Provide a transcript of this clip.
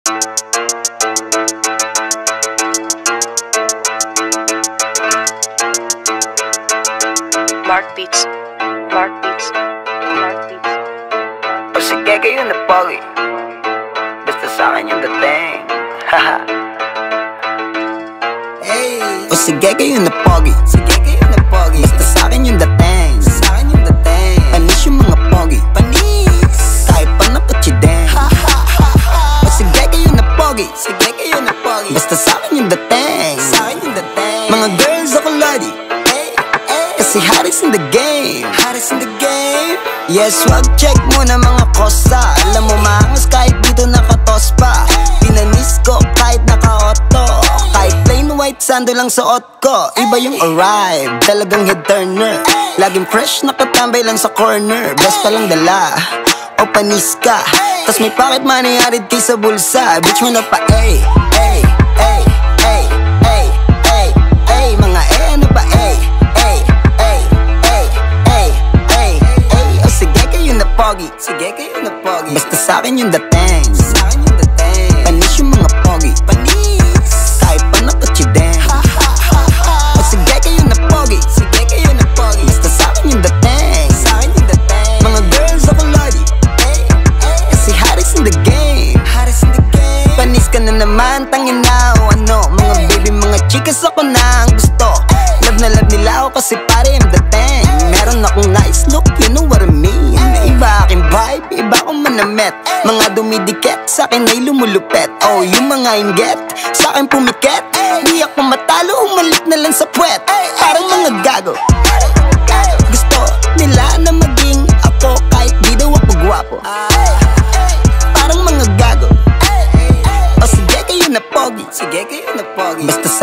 Mark Beats, Mark Beats, Mark Beats. O sige kayo na POGI, basta sa'kin yung dating. Haha. Hey. O sige kayo na POGI, sige kayo na POGI, basta sa'kin yung dating. Sa'kin yung dating. Panis yung mga POGI, panis. Kahit pa napatsideng. O sige kayo na POGI, sige kayo na POGI, basta sa'kin yung dating. Sa'kin yung dating. Mga girls ako lodi, kasi Harris in the game, Harris in the game. Yes, wag check muna mga kosa. Alam mo maangas kahit dito nakatos pa. Pinanis ko kahit naka-auto. Kahit plain white sando lang suot ko. Iba yung arrive, talagang head turner. Laging fresh, nakatambay lang sa corner. Best pa lang dala, o panis ka. Tas may pocket money arid kay sa bulsa. Bitch mo na pa, ay, ay, ay, ay, ay, ay, ay. Mga ano ba, ay, ay, ay, ay, ay, ay, ay. O sige kayo na POGI, sige kayo na POGI, basta sa'kin yung dating. Sa'kin yung dating. Panis yung mga POGI, panis. Kahit pa napatsideng. O sige kayo na POGI, sige kayo na POGI, basta sa'kin yung dating. Sa'kin yung dating. Mga girls ako lodi, kasi Harris in the game, Harris in the game. Panis ka na naman, tangin na o ano. Mga baby, mga chicas ako na ang gusto. Love na love nila ako kasi pare yung dating. Meron akong nice look, you know what I mean. Iba aking vibe, iba akong manamet. Mga dumidikit, sa'kin ay lumulupet. Oh, yung mga inget, sa'kin pumiket. Di ako matalo, umalik na lang sa puwet. Parang mga gago, gusto nila na maging ako kahit di daw ako gwapo. Parang mga gago. O sige kayo na POGI, sige kayo na POGI, basta